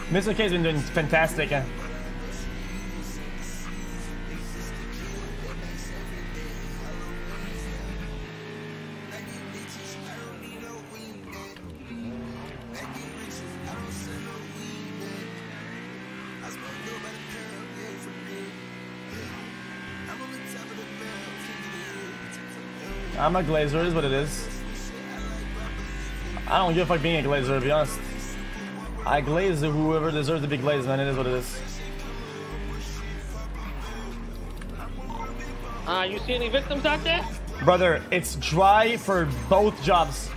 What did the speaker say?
Mr. K's been doing fantastic. I'm a glazer, is what it is. I don't give a fuck being a glazer, to be honest. I glaze whoever deserves to be glazed, man. It is what it is. You see any victims out there? Brother, it's dry for both jobs.